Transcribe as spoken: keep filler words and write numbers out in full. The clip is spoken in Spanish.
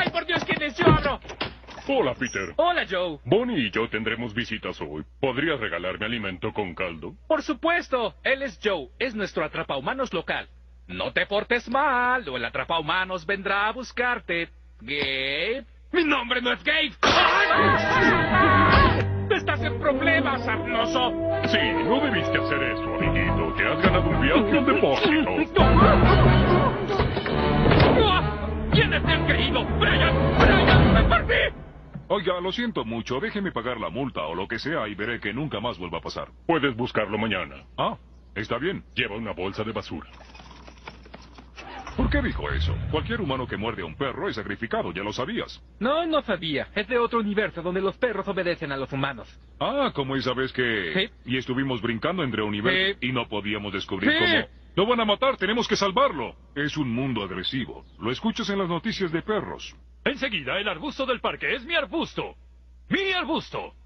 ¡Ay, por Dios, quién es! ¡Yo abro! Hola, Peter. Hola, Joe. Bonnie y yo tendremos visitas hoy. ¿Podrías regalarme alimento con caldo? Por supuesto. Él es Joe. Es nuestro atrapahumanos local. No te portes mal o el atrapahumanos vendrá a buscarte. Gabe. ¡Mi nombre no es Gabe! ¡Estás en problemas, sarnoso! Sí, no debiste hacer eso, amiguito. Te has ganado un viaje al depósito. ¿Quiénes te han creído? ¡Brian! ¡Brian! ¡Me perdí! Oiga, lo siento mucho. Déjeme pagar la multa o lo que sea y veré que nunca más vuelva a pasar. Puedes buscarlo mañana. Ah, está bien. Lleva una bolsa de basura. ¿Por qué dijo eso? Cualquier humano que muerde a un perro es sacrificado, ya lo sabías. No, no sabía. Es de otro universo donde los perros obedecen a los humanos. Ah, como esa vez que... Sí. Y estuvimos brincando entre universos Sí. y no podíamos descubrir Sí. cómo... ¡Lo van a matar! ¡Tenemos que salvarlo! Es un mundo agresivo. Lo escuchas en las noticias de perros. Enseguida, el arbusto del parque es mi arbusto. ¡Mi arbusto!